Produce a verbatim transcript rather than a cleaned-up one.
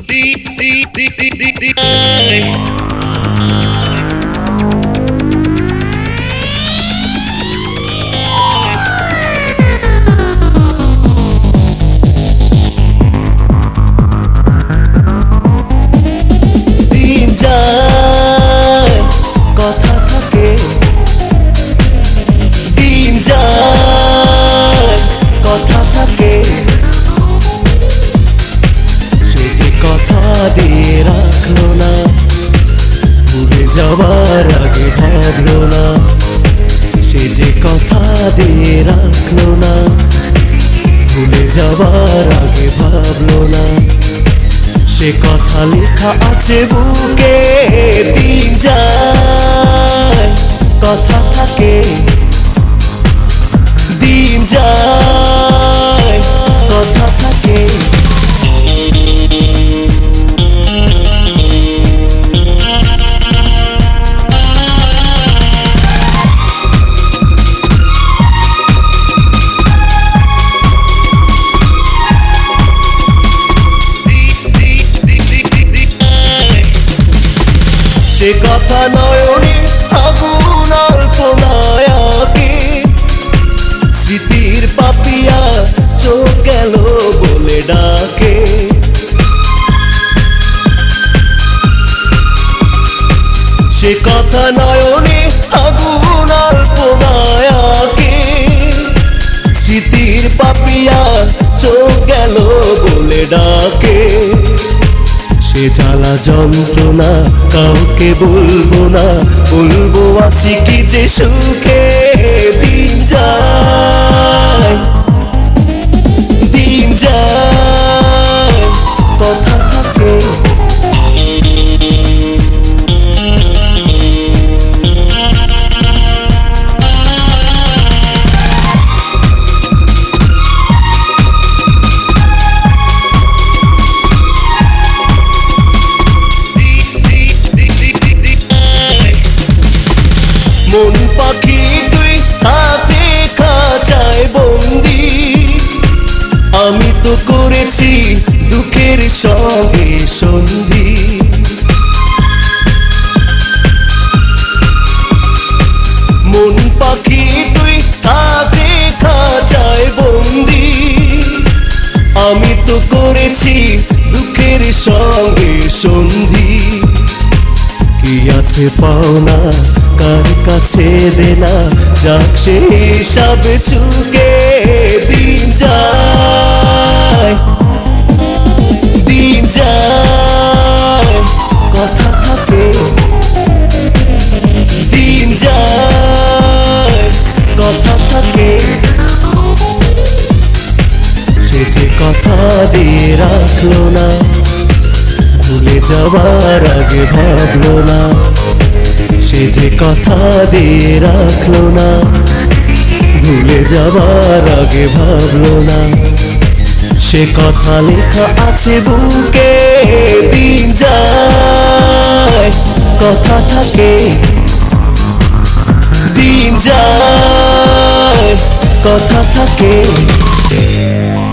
দিয়ে রাখলো না, ভুলে যাওয়ার আগে ভাবলো না। সে যে কথা দিয়ে রাখলো না, ভুলে যাওয়ার আগে ভাবলো না। সে কথা লেখা আছে বুকে, দিন যায় কথা থাকে, দিন যায় কথা থাকে। সে কথা নয়নে আগুন অল্পনায়াকে, স্মৃতির পাপিয়া চোখ গেল বলে ডাকে। সে কথা নয়নে আগুন অল্পনায়াকে, স্মৃতির পাপিয়া চোখ গেল বলে ডাকে। সে জ্বালা যন্ত্রণা কাউকে বলবো না, বলবো আছি কি যে সুখে। দিন যায় দিন যায় কথা থাকে, মন পাখি তুই হাতে খাঁচায় বন্দি। আমি তো করেছি দুঃখের সঙ্গে সন্ধি। মন পাখি তুই হাতে খাঁচায় বন্দি। আমি তো করেছি দুঃখের সঙ্গে সন্ধি। কি আছে পাওনা কার কাছে দেনা, যাক সে হিসাব চুকে। দিন যায় দিন যায় কথা থাকে, দিন যায় কথা থাকে। সে যে কথা দিয়ে রাখলো না, ভুলে যাওয়ার আগে ভাবলো না। সে যে কথা দিয়ে রাখলো না, ভুলে যাওয়ার আগে ভাবলো না। সে কথা লেখা আছে বুকে, দিন যায় কথা থাকে, দিন যায় কথা থাকে।